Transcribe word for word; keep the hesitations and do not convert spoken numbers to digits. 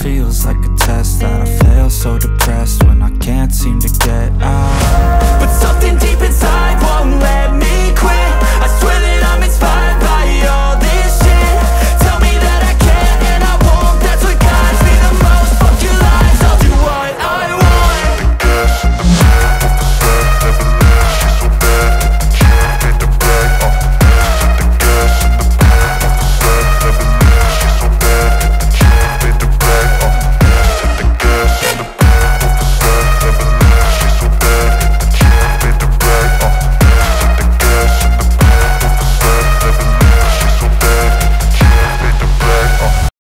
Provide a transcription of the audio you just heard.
feels like a test that I fail, so depressed when I can't seem to